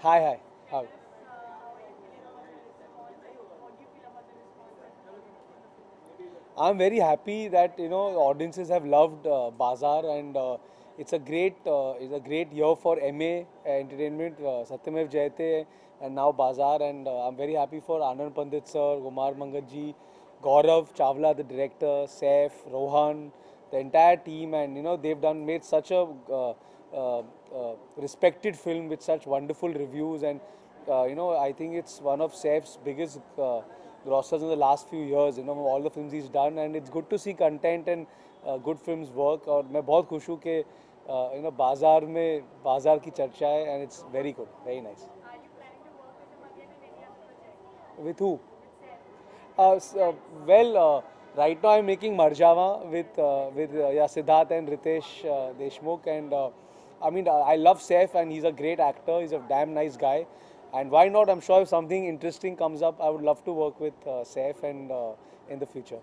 Hi, hi. How? I'm very happy that audiences have loved Bazaar, and it's a great year for MA entertainment. Satyamev Jayate and now Bazaar, and I'm very happy for Anand Pandit sir, Kumar Mangatji, Gaurav Chawla the director, Saif, Rohan, the entire team, and they've done made such a respected film with such wonderful reviews, and I think it's one of Saif's biggest grossers in the last few years. All the films he's done, and it's good to see content and good films work. और मैं बहुत खुश हूँ कि बाजार में बाजार की चर्चा है, and it's very good, very nice. With who? Well, right now I'm making Marjava with Siddharth and Ritesh Deshmukh, and I love Saif, and he's a great actor. He's a damn nice guy, and why not? I'm sure if something interesting comes up, I would love to work with Saif and in the future.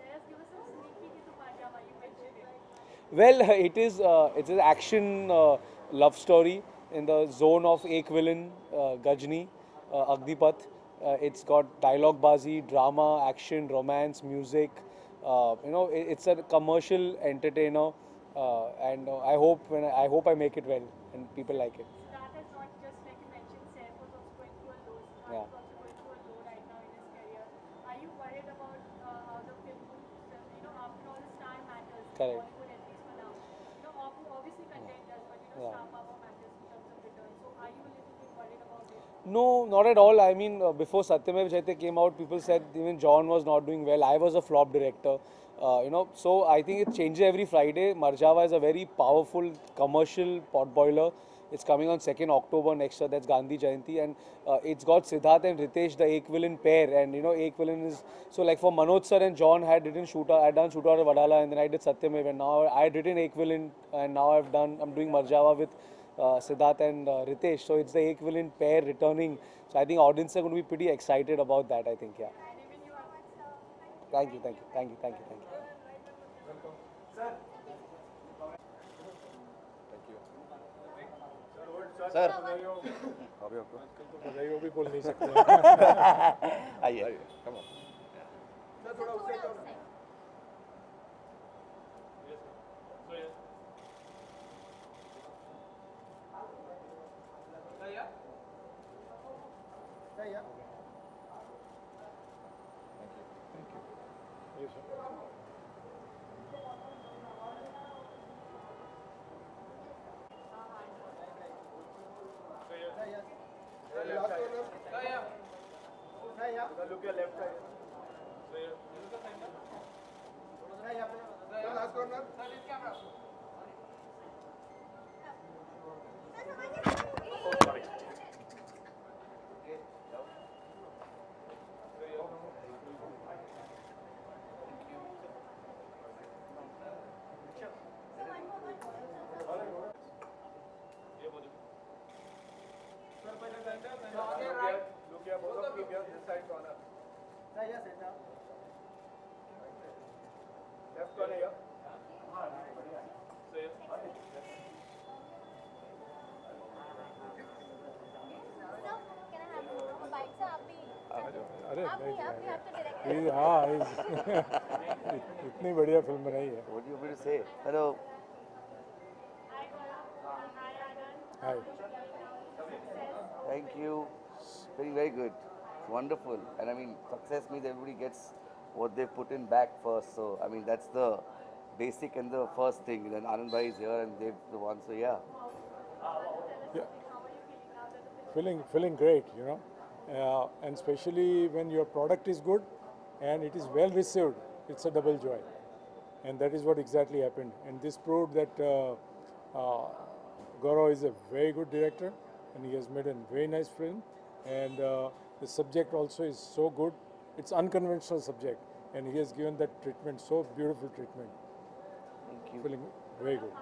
Well, it's an action love story in the zone of ek villain Gajni, Agnipath. It's got dialogue bazi, drama, action, romance, music. It's a commercial entertainer, and I hope I make it well and people like it. Yeah, correct. Yeah. No, not at all. Before Satyamev Jayate came out, people said even John was not doing well. I was a flop director. So I think it changes every Friday. Marjava is a very powerful commercial potboiler. It's coming on 2nd October next year. That's Gandhi Jayanti. And it's got Siddharth and Ritesh, the Ek Villain pair. And Ek Villain is. So, like for Manoj sir and John had written Shooter, I had done Shooter of Vadala, and then I did Satyamev. And now I had written Ek Villain, and now I'm doing Marjava with Siddharth and Ritesh. So it's the Ek Villain pair returning. So I think audience are going to be pretty excited about that. I think, yeah. Thank you, thank you, thank you, thank you, thank you. Sir अभी आपको बधाई वो भी बोल नहीं सकते आइए come on ये सर अरे नहीं हाँ इतनी बढ़िया फिल्म बनाई है What do you want me to say? Hello. Hi Thank you. Very, very good. Wonderful. And I mean, success means everybody gets what they put in back first. So, I mean, that's the basic and the first thing. Then Anand Bhai is here and they've the one. So, yeah. yeah feeling great, and especially when your product is good and it is well received, it's a double joy, and that is what exactly happened. And this proved that Gaurav is a very good director, and he has made a very nice film. And the subject also is so good. It's unconventional subject, and he has given that treatment, so beautiful treatment. Thank you. Feeling very good.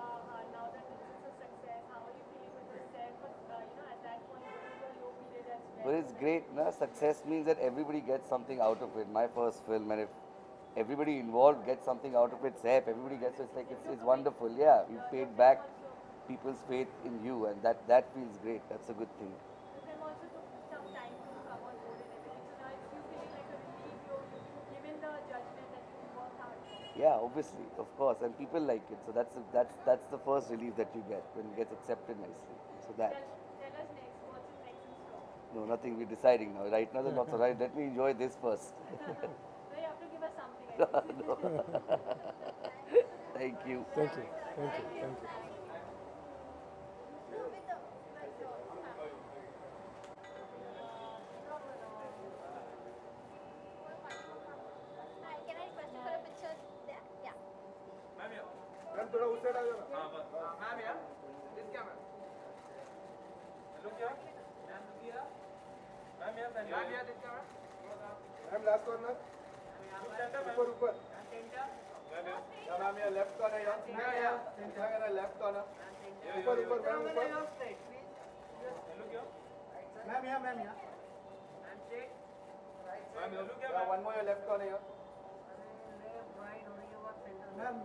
But it's great. Na? Success means that everybody gets something out of it. My first film, and if everybody involved gets something out of it, Saif, everybody gets it. It's like it's wonderful. Yeah, you paid back people's faith in you, and that feels great. That's a good thing. The film also took some time to come on board and everything. So now it's you feeling like a relief. You've given the judgment that you worked hard for. Yeah, obviously, of course, and people like it. So that's the first relief that you get when it gets accepted nicely. So that. Tell us next. What's next in store? No, nothing. We're deciding now. Right now, there's lots of right. Let me enjoy this first. No, you have to give us something. I think. Thank you. Thank you. Thank you. Thank you. Hi, can I request you for a picture there? Yeah. Ma'am थोड़ा उस side आ जाओ ना ma'am यार this camera look यार ma'am look यार ma'am यार this camera ma'am last corner ऊपर ऊपर मैम यार लेफ्ट कॉर्नर यार लेफ्ट कॉर्नर ऊपर ऊपर मैम ऊपर लुक यार मैम यार मैम लुक यार one more your left corner यार मैम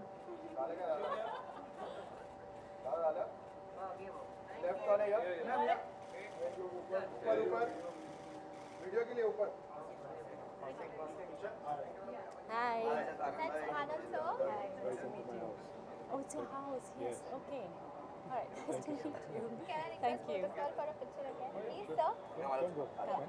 लेफ्ट कॉर्नर यार मैम यार ऊपर ऊपर वीडियो के लिए ऊपर Hi. That's Anand sir. Nice to meet you. Oh, it's your house. Yes. Okay. All right. Nice to meet you. Can I Thank request you. Photo Star for a picture again? Please, sir. Can go. Come.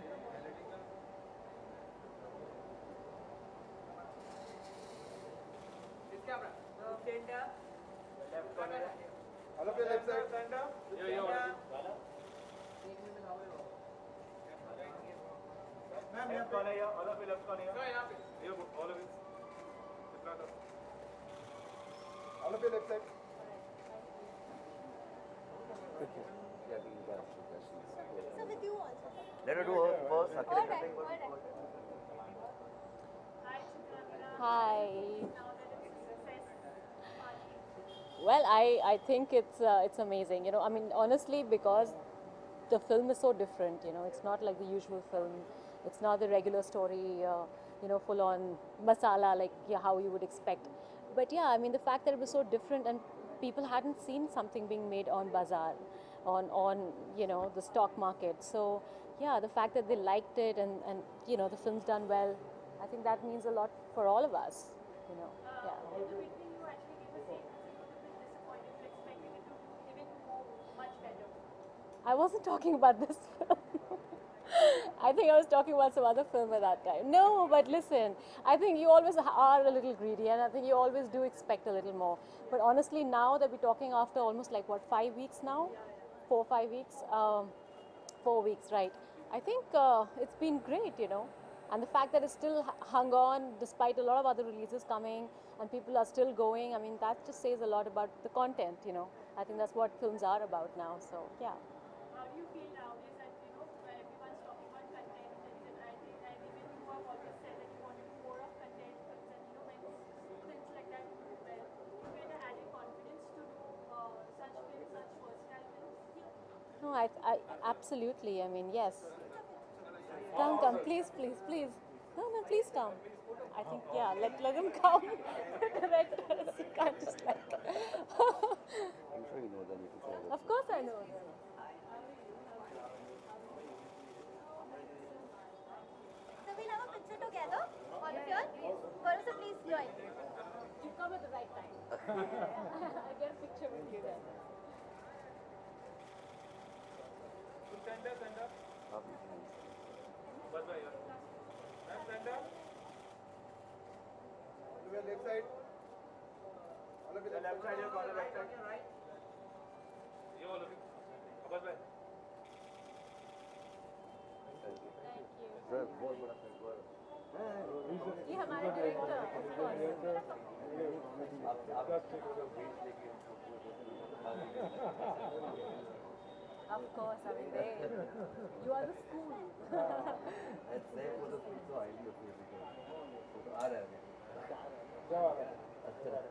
This camera centre left corner All of your left side. Centre ये ma'am यहाँ corner या all of left corner यहाँ पे ये all of इतना तो All of your left side. Yeah, we can ask you questions. So with you also. Let her do her first. All right, all right. Hi. Now that it's a success party. Well, I think it's amazing. You know, I mean, honestly, because the film is so different. You know, it's not like the usual film. It's not the regular story. You know, full on masala like how you would expect. But yeah, I mean, the fact that it was so different and people hadn't seen something being made on bazaar, on you know the stock market. So yeah, the fact that they liked it and you know the film's done well, I think that means a lot for all of us. You know, yeah. In the beginning, you actually gave a scene. You were a bit disappointed. You were expecting it to even go much better. I wasn't talking about this film. I think I was talking about some other film at that time. No, but listen, I think you always are a little greedy and I think you always do expect a little more. But honestly, now that we're talking after almost like what, 5 weeks now? 4, 5 weeks? 4 weeks, right. I think it's been great, you know. And the fact that it's still hung on despite a lot of other releases coming and people are still going, I mean, that just says a lot about the content, you know. I think that's what films are about now, so yeah. How do you feel nowadays that, you know, where everyone's talking about content and I think, and even you have always said that you wanted more of content films and, you know, when things like that do well, you get a added confidence to do such films, such versatile films? No, I absolutely. I mean, yes. Come, please, please, please. No, please come. I think, yeah, let them come. Directors, you can't just like. I'm sure you know them if you say that. Of course, I know them. So we'll have a picture together, all of you all. Marissa, please join. You come at the right time. I'll get a picture with you then. Centre Lovely, thanks. बस भाई ma'am centre All of your left side. All of your left side या corner left side ये all of बस भाई Thank you. Thank you. Sir, बहुत बड़ा thank you. ये हमारे director, of course. आप भेज लेके Of course, I mean, you are the school. Let's say for the food so highly appreciated. तो आ रहा है अभी. अच्छा.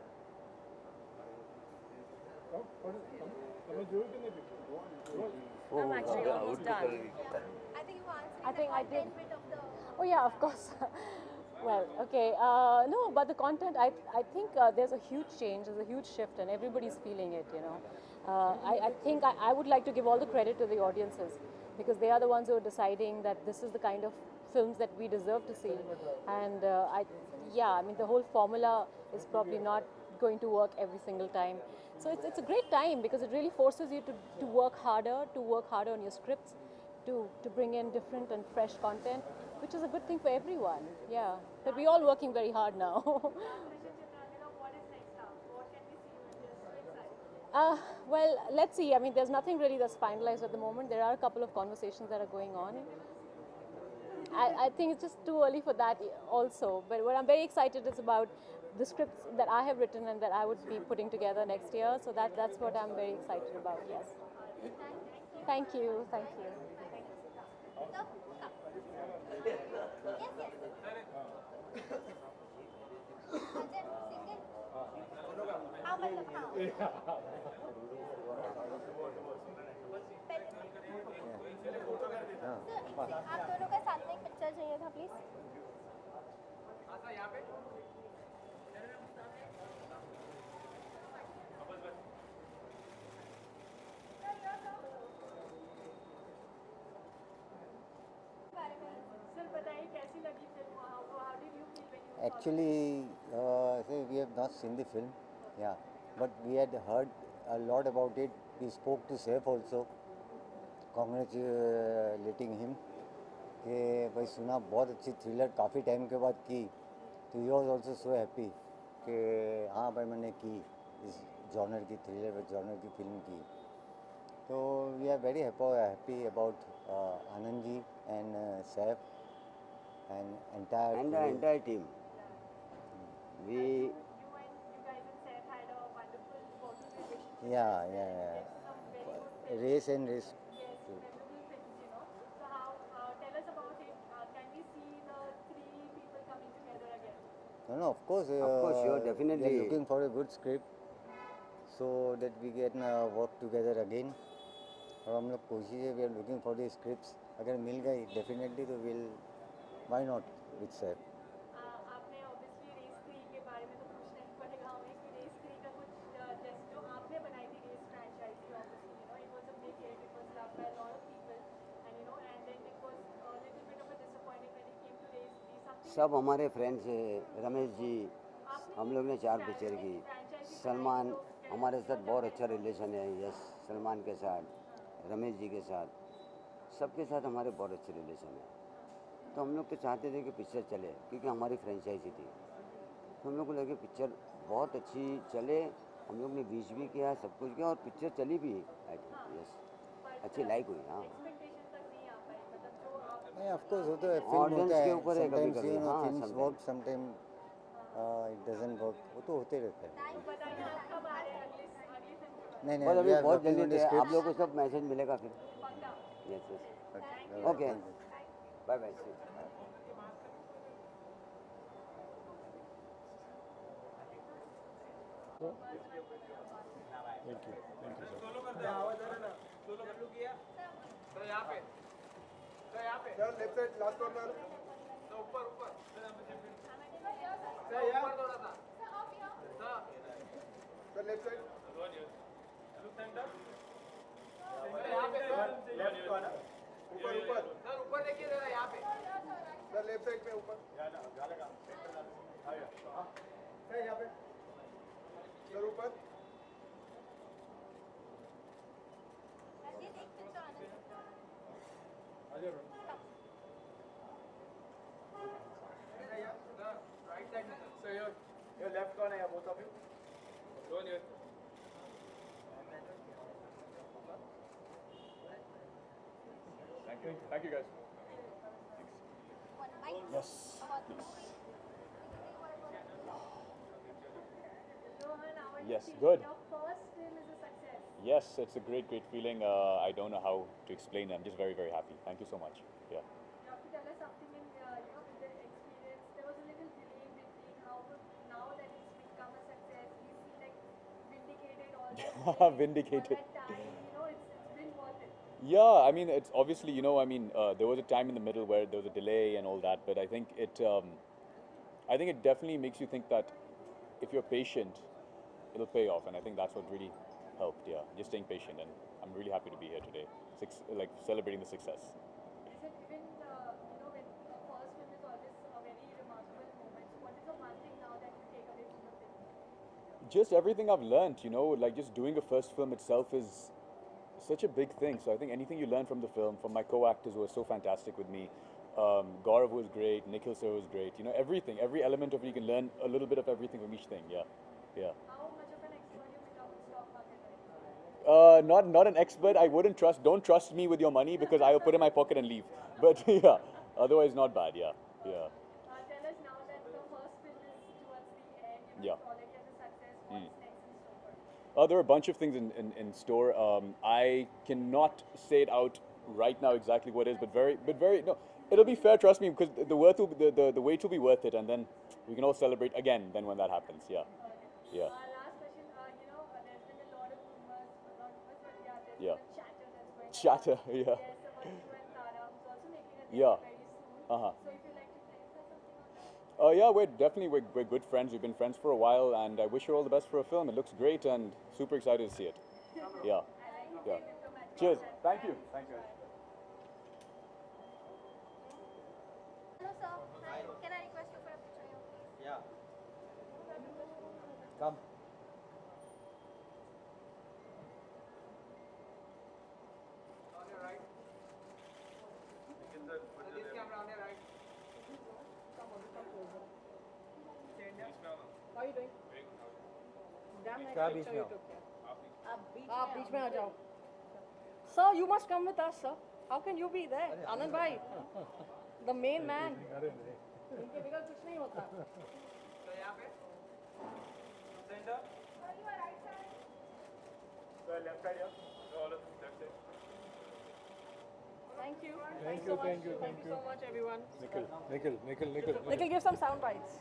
તમે જોયું કે નહીં picture? I'm actually almost done. I think you answered I think I the did. content bit of the... Oh yeah, of course. Well, okay. No, but the content, I think there's a huge change, there's a huge shift, and everybody's feeling it, you know. I think I would like to give all the credit to the audiences because they are the ones who are deciding that this is the kind of films that we deserve to see. And yeah, I mean, the whole formula is probably not going to work every single time. So it's a great time because it really forces you to work harder on your scripts, to bring in different and fresh content, which is a good thing for everyone. Yeah, but we're all working very hard now. What is next now? What can we see? We're just so excited. Well, let's see. I mean, there's nothing really that's finalized at the moment. There are a couple of conversations that are going on. I think it's just too early for that also. But what I'm very excited is about the scripts that I have written and that I would be putting together next year. So that's what I'm very excited about, yes. Thank you. Thank you. आप दोनों का साथ में एक picture चाहिए था please sir बताइए कैसी लगी फिल्म? How did you feel when you saw it? Actually, we have not seen the film, yeah, but we had heard a lot about it. We spoke to Saif also, congratulating him कि भाई सुना बहुत अच्छी thriller काफ़ी time के बाद की, तो he was also so happy कि हाँ भाई मैंने की इस जॉनर की थ्रिलर जॉनर की फिल्म की. तो we are very happy about Anand ji and Saif and entire and the entire team. We You guys and Seth had a wonderful photo relationship. yeah Some very good films. race and race. Yes, memorable films, you know. So how? Tell us about it. Can we see the three people coming together again? No, of course, sure, we definitely. are looking for a good script so that we can work together again. और हम लोग कोशिश है, we are looking for the scripts. अगर मिल गई definitely तो will why not with Saif. आपने obviously Race 3 के बारे में तो कुछ नहीं पड़ेगा हमें कि रेस 3 का कुछ जैसे जो आपने बनाई थी रेस फ्रेंचाइज की obviously you know it was a big hit, it was loved by a lot of people and you know and then it was a little bit of a disappointment when it came to race 3 something. सब हमारे friends हैं, रमेश जी, हम लोग ने 4 picture की. सलमान हमारे साथ बहुत अच्छा रिलेशन है, यस, सलमान के साथ, रमेश जी के साथ, सबके साथ हमारे बहुत अच्छे रिलेशन है. तो हम लोग तो चाहते थे कि पिक्चर चले क्योंकि हमारी फ्रेंचाइजी थी. तो हम लोग को लगे पिक्चर बहुत अच्छी चले, हम लोग ने बीच भी किया, सब कुछ किया और पिक्चर चली भी. यस, अच्छी लाइक हुई. हाँ, एक्सपेक्टेशन तक नहीं आ पाई मतलब जो आप नहीं ऑफ कोर्स वो तो फिल्म Audience होता के है, ऊपर है कभी sometimes कभी, you know हाँ, things sometimes. work, sometimes it doesn't work, वो तो होते रहता है. बताइए आप कब आ रहे हैं अगली फिल्म के नहीं बस we अभी are बहुत working on जल्दी the है, आप scripts. लोगों को सब मैसेज मिलेगा फिर. पक्का. Yes yes, Okay. Okay, Thank you. Bye bye. Thank you. Thank you, sir. Sir left side last corner. ऊपर ऊपर. सर यहाँ थोड़ा सा. Sir left side. Left corner. ऊपर ऊपर. सर ऊपर देखिए जरा यहाँ पे. सर लेफ्ट साइड में ऊपर. सर यहाँ पे. सर ऊपर. Right side. So your left corner, yeah, both of you. Don't you? Thank you guys. Yes. Rohan, how are you Yes, feeling? good. Your first film is a success. Yes, it's a great feeling. I don't know how to explain it. I'm just very happy. Thank you so much. Yeah. You have to tell us something in with the experience. There was a little delay between how now that it's become a success, we feel like vindicated all that delay, Vindicated. all that time, it's been worth it. Yeah, I mean, it's obviously, there was a time in the middle where there was a delay and all that, but I think I think it definitely makes you think that if you're patient, it'll pay off, and I think that's what really helped. Yeah, just staying patient, and I'm really happy to be here today, like celebrating the success. Is it even, when the first film is always a very remarkable moment, so what is the one thing now that you take away from the film? Just everything I've learned, like just doing a first film itself is such a big thing. So I think anything you learn from the film, from my co-actors who were so fantastic with me, Gaurav was great, Nikhil sir was great. Everything, every element of it, you can learn a little bit of everything from each thing. Yeah. How much of an expert you become in stock market right now? Not an expert. I wouldn't trust. Don't trust me with your money because I'll put it in my pocket and leave. But yeah, otherwise not bad. Yeah. Tell us now that the first film is towards the end. Yeah. Project as a success. What's next in store? There are a bunch of things in store. I cannot say it out right now exactly what it is, but very no. It'll be fair, trust me, because the wait will be worth it, and then we can all celebrate again. Then when that happens, yeah. Last question. There's been a lot of rumors, not rumors, but there's Yeah. been a chatter that's going on. Chatter, yeah. Yes, about you and Tara, who's also making a debut Yeah. very soon. Uh-huh. So if you'd like to say something on that. Yeah, we're good friends. We've been friends for a while, and I wish her all the best for her film. It looks great, and super excited to see it. Yeah. Cheers. Thank you. Hello, sir. Hi. Can I request you for a picture here, please? Yeah. Come. On your right. This camera on your right. How are you doing? Damn nice क्या picture बीच में you हो? took here. आप बीच में आ जाओ. Sir, you must come with us, sir. How can you be there? Anand bhai, the main man. इनके बगैर कुछ नहीं होता. तो यहाँ पे. Center. You are right side. Left side here. All of left side. Thank you. Thank you. Thank you so much, everyone. Nikhil. Nikhil, give some sound bites.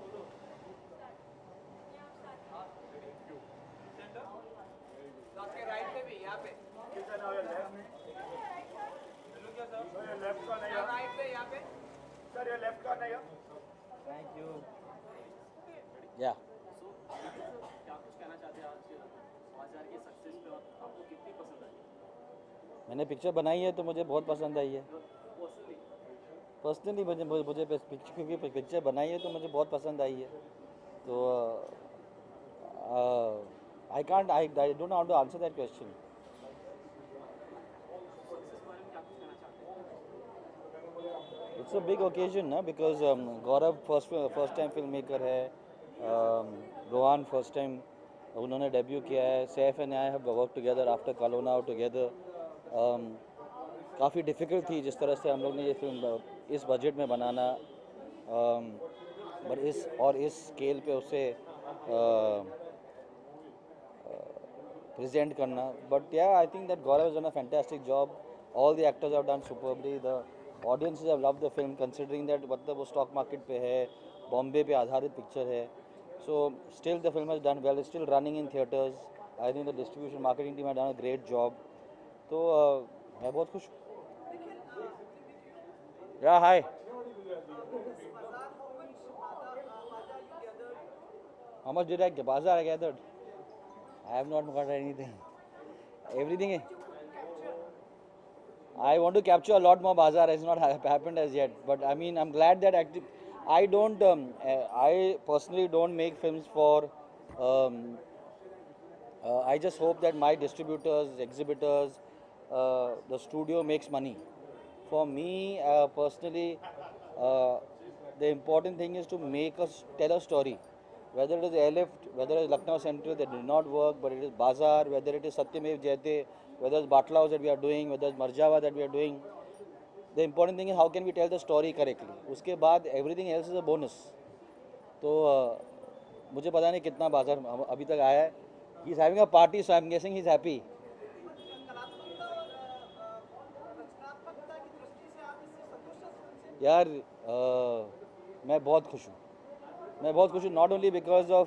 आपके right पे भी यहाँ पे now your left look here sir your left corner here right पे यहाँ पे sir your left corner here thank you Yeah. क्या कुछ कहना चाहते हैं आज 2000 की सक्सेस पे और आपको कितनी पसंद आई? मैंने पिक्चर बनाई है तो मुझे बहुत पसंद आई है. पर्सनली मुझे पिक्चर, क्योंकि पिक्चर बनाई है तो मुझे बहुत पसंद आई है. तो I don't know how to answer that question. It's a big occasion, na? Because Gaurav first time filmmaker है, Rohan first time उन्होंने debut किया है, Saif and I have worked together after Kalona together. काफ़ी difficult थी जिस तरह से हम लोग ने ये फिल्म इस बजट में बनाना, पर इस स्केल पे उसे present करना. But yeah, I think that Gaurav has done a fantastic job. All the actors have done superbly. The audiences have loved the film, considering that मतलब वो stock market पे है, Bombay पे आधारित picture है. So still the film has done well. It's still running in theaters. I think the distribution marketing team has done a great job. तो मैं बहुत खुश हूँ. Yeah, hi. How much did I get? Bazaar I gathered. I have not got anything. Everything. I want to capture a lot more bazaar. Has not happened as yet. But I mean, I'm glad that I don't. I personally don't make films for. I just hope that my distributors, exhibitors, the studio makes money. For me personally, the important thing is to tell a story. Whether it is Airlift, whether it is Lucknow Central that did not work, but it is Bazaar, whether it is Satyamev Jayate, whether it's Batlaos that we are doing, whether it's Marjava that we are doing. The important thing is how can we tell the story correctly. उसके बाद everything else is a bonus. तो मुझे पता नहीं कितना बाजार अभी तक आया है. He's having a party, so I'm guessing he's happy. यार मैं बहुत खुश हूँ. Not only because of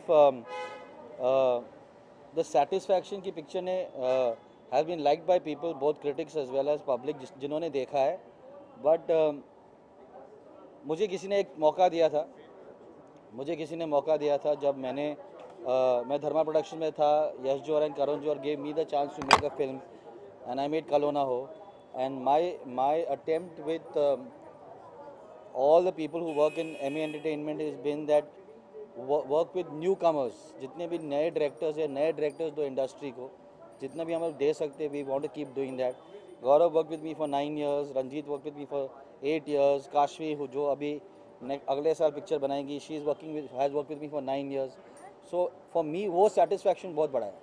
the satisfaction कि पिक्चर ने has been liked by people, both critics as well as public जिन्होंने देखा है, but मुझे किसी ने एक मौका दिया था मुझे किसी ने मौका दिया था जब मैं धर्मा प्रोडक्शन में था. Yash Johar and Karan Johar gave me the chance to make a film, and I made Kalo Na Ho. And my attempt with all the people who work in ME Entertainment has been that work with newcomers. जितने भी नए directors हैं, नए directors दो industry को, जितना भी हम लोग दे सकते हैं, we want to keep doing that. Gaurav worked with me for 9 years, Ranjit worked with me for 8 years, Kashvi जो अभी अगले साल पिक्चर बनाएंगी, she has worked with me for 9 years. So for me वो satisfaction बहुत बड़ा है.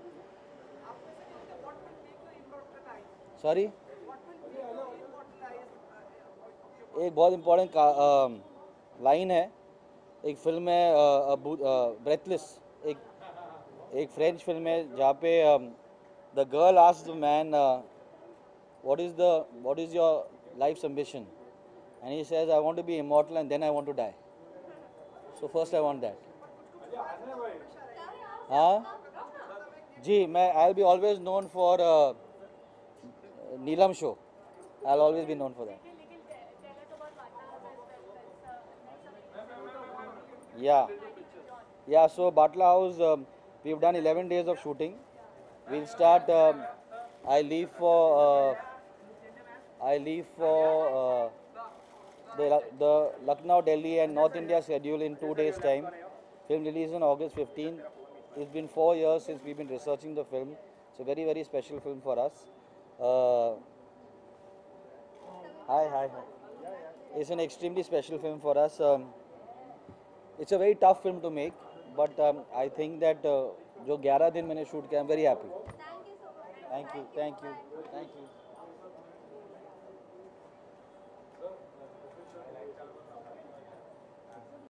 Sorry? एक बहुत इम्पोर्टेंट लाइन है, एक फिल्म है ब्रेथलेस, एक फ्रेंच फिल्म है जहाँ पे the girl asks the man what is your life's ambition, and he says I want to be immortal and then I want to die. So first I want that. हाँ जी, I'll be always known for Neelam show. I'll always be known for that. Yeah. So Batla House, we've done 11 days of shooting. We'll start. I leave for the Lucknow, Delhi, and North India schedule in 2 days' time. Film release on August 15. It's been 4 years since we've been researching the film. It's a very, very special film for us. Hi. It's an extremely special film for us. It's a very tough film to make, but I think that जो 11 दिन मैंने shoot किया, I'm very happy. Thank you.